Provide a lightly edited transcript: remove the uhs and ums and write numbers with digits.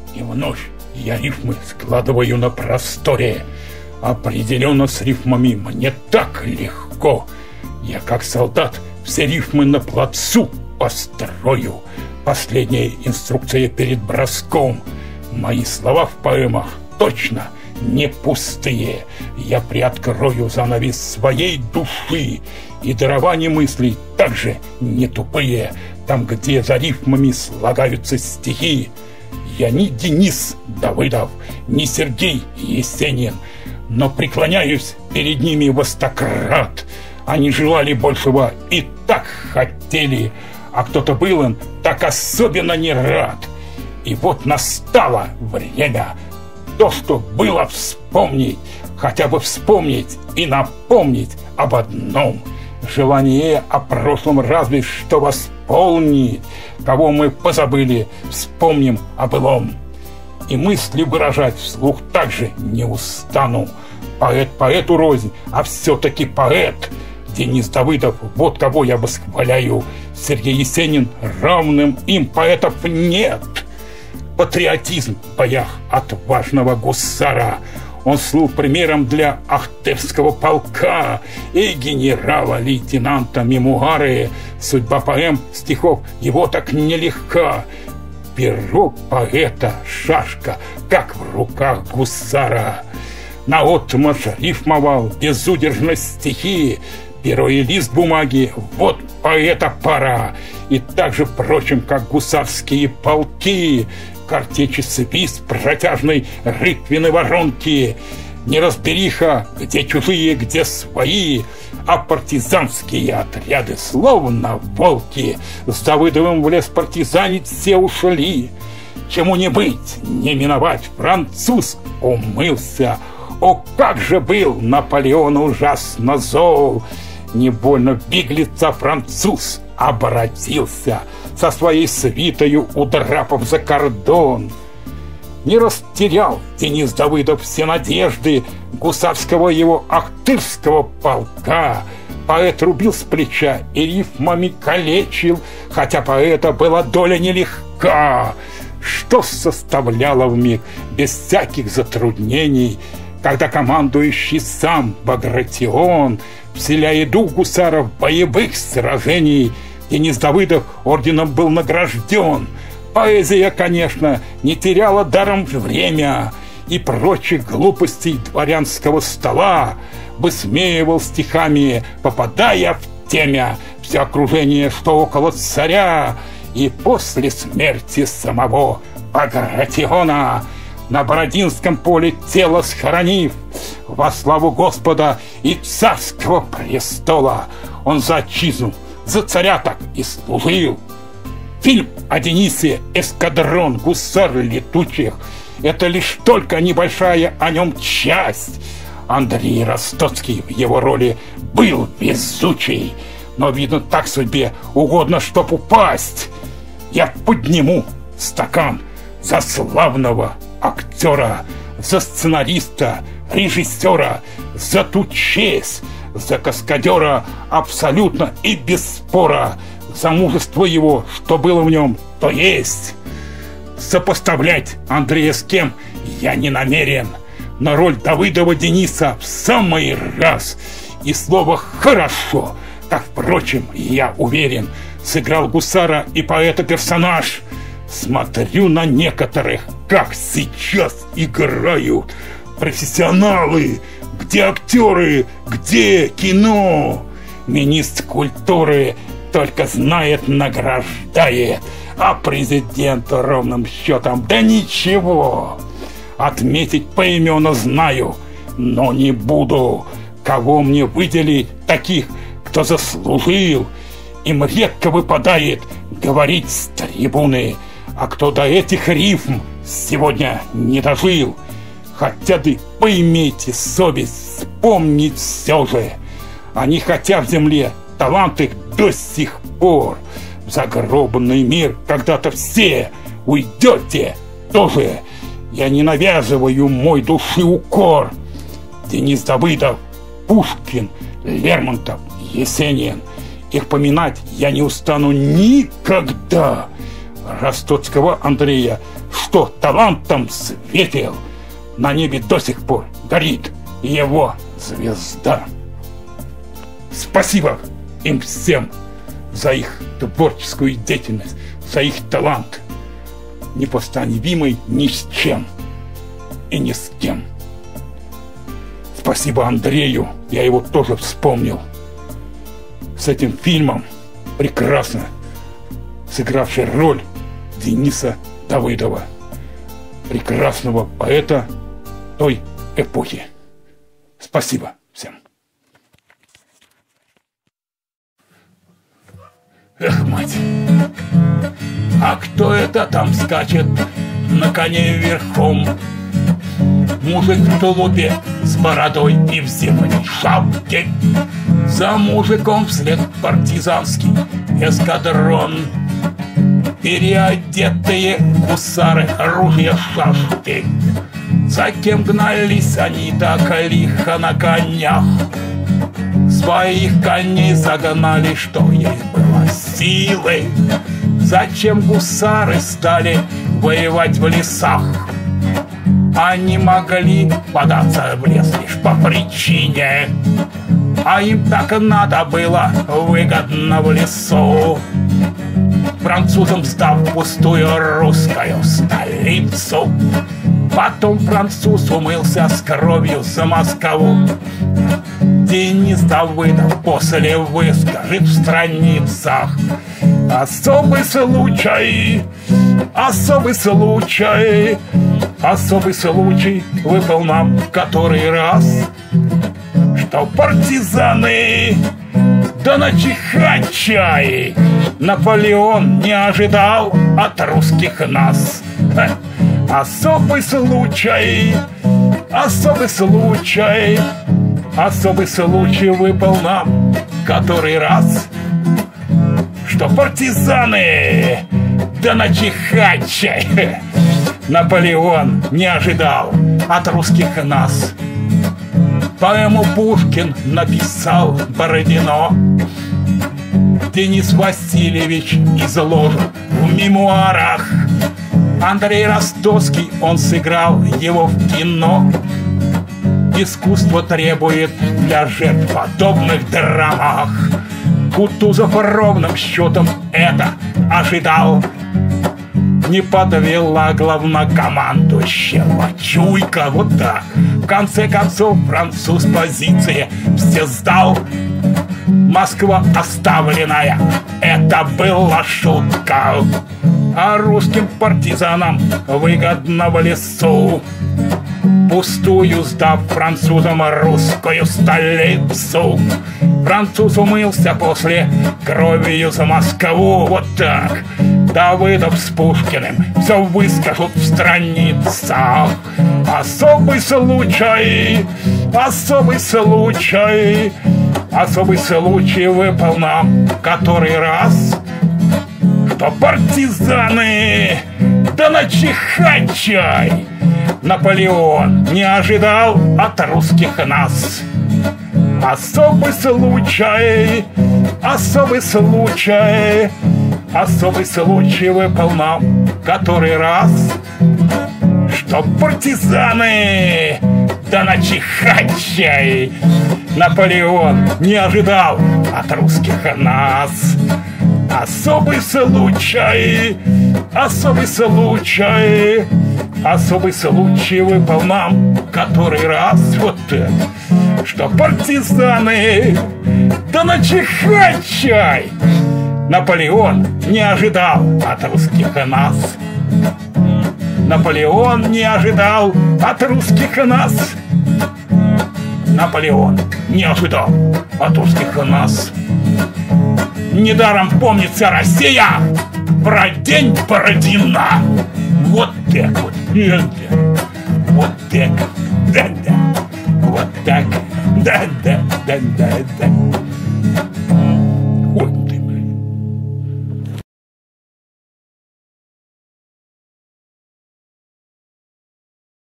И вновь я рифмы складываю на просторе. Определенно с рифмами мне так легко. Я как солдат все рифмы на плацу построю. Последняя инструкция перед броском. Мои слова в поэмах точно не пустые. Я приоткрою занавес своей души, и дарование мыслей также не тупые. Там, где за рифмами слагаются стихи. Я не Денис Давыдов, не Сергей Есенин, но преклоняюсь перед ними во 100 крат. Они желали большего и так хотели, а кто-то был им так особенно не рад. И вот настало время то, что было, вспомнить, хотя бы вспомнить и напомнить об одном. Желание о прошлом разве что восполнить. Кого мы позабыли, вспомним о былом. И мысли выражать вслух также не устану. Поэт поэту рознь, а все-таки поэт. Денис Давыдов, вот кого я восхваляю. Сергей Есенин, равным им поэтов нет. Патриотизм в боях отважного гусара. Он слыл примером для Ахтырского полка и генерала-лейтенанта мемуары. Судьба поэм, стихов его так нелегка. Перо поэта, шашка, как в руках гусара. Наотмашь рифмовал безудержно стихи. Перо и лист бумаги, вот поэта пора. И так же, впрочем, как гусарские полки, картечи свист протяжной рыквины воронки. Неразбериха, где чужие, где свои, а партизанские отряды, словно волки, с Давыдовым в лес партизанить все ушли. Чему не быть, не миновать, француз умылся. О, как же был Наполеон ужасно зол! Не больно биглица француз обратился, со своей свитою удрапав за кордон. Не растерял Денис Давыдов все надежды гусарского его Ахтырского полка. Поэт рубил с плеча и рифмами калечил, хотя поэта была доля нелегка. Что составляло вмиг без всяких затруднений, когда командующий сам Багратион, вселяя дух гусаров боевых сражений, Денис Давыдов орденом был награжден. Поэзия, конечно, не теряла даром время, и прочих глупостей дворянского стола высмеивал стихами, попадая в темя все окружение, что около царя. И после смерти самого Багратиона, на Бородинском поле тело схоронив, во славу Господа и царского престола, он за отчизну, за царя так и служил. Фильм о Денисе «Эскадрон гусар летучих» — это лишь только небольшая о нем часть. Андрей Ростоцкий в его роли был везучий, но, видно, так судьбе угодно, чтоб упасть. Я подниму стакан за славного актера, за сценариста, режиссера, за ту честь, за каскадера абсолютно и без спора, за мужество его, что было в нем, то есть. Сопоставлять Андрея с кем я не намерен, но роль Давыдова Дениса в самый раз. И слово «хорошо», как, впрочем, я уверен, сыграл гусара и поэта персонаж. Смотрю на некоторых, как сейчас играют профессионалы. Где актеры, где кино? Министр культуры только знает, награждает, а президент ровным счетом да ничего. Отметить поименно знаю, но не буду. Кого мне выделить таких, кто заслужил? Им редко выпадает говорить с трибуны, а кто до этих рифм сегодня не дожил. Хотя бы поимейте совесть, вспомнить все же. Они хотят в земле, талант их до сих пор. В загробный мир когда-то все уйдете тоже. Я не навязываю мой души укор. Денис Давыдов, Пушкин, Лермонтов, Есенин. Их поминать я не устану никогда. Ростоцкого Андрея, что талантом светил, на небе до сих пор горит его звезда. Спасибо им всем за их творческую деятельность, за их талант, непостановимый ни с чем и ни с кем. Спасибо Андрею, я его тоже вспомнил, с этим фильмом, прекрасно сыгравший роль Дениса Давыдова, прекрасного поэта той эпохи. Спасибо всем. Эх, мать, а кто это там скачет на коне верхом? Мужик в тулупе с бородой и в зимней шапке. За мужиком вслед партизанский эскадрон. Переодетые гусары, ружья, шашки. За кем гнались они так лихо на конях? Своих коней загнали, что есть было силы. Зачем гусары стали воевать в лесах? Они могли податься в лес лишь по причине, а им так надо было выгодно в лесу. Французам сдав пустую русскую столицу, потом француз умылся с кровью за Москву. Денис Давыдов после выскажет в страницах: особый случай, особый случай, особый случай выпал нам в который раз, что партизаны да начихать чай Наполеон не ожидал от русских нас. Особый случай, особый случай, особый случай выпал нам который раз, что партизаны да начихать чай Наполеон не ожидал от русских нас. Поэму Пушкин написал Бородино, Денис Васильевич изложил в мемуарах. Андрей Ростовский, он сыграл его в кино. Искусство требует для жертв подобных драмах. Кутузов ровным счетом это ожидал. Не подвела главнокомандующего чуйка, вот так. В конце концов француз позиции все сдал. Москва оставленная, это была шутка, а русским партизанам выгодно в лесу, пустую сдав французам русскую столицу. Француз умылся после кровью за Москву, вот так. Давыдов с Пушкиным все выскажут в страницах. Особый случай, особый случай, особый случай выпал нам который раз, что партизаны да начихать чай Наполеон не ожидал от русских нас. Особый случай, особый случай, особый случай выпал нам который раз, что партизаны да начихать чай Наполеон не ожидал от русских нас. Особый случай, особый случай, особый случай выпал нам который раз, вот так, что партизаны да начихать чай Наполеон не ожидал от русских нас. Наполеон не ожидал от русских нас. Наполеон не ожидал от русских нас. Недаром помнится Россия про день Бородина. Вот так вот, вот так, да-да, вот так, да-да, да-да-да.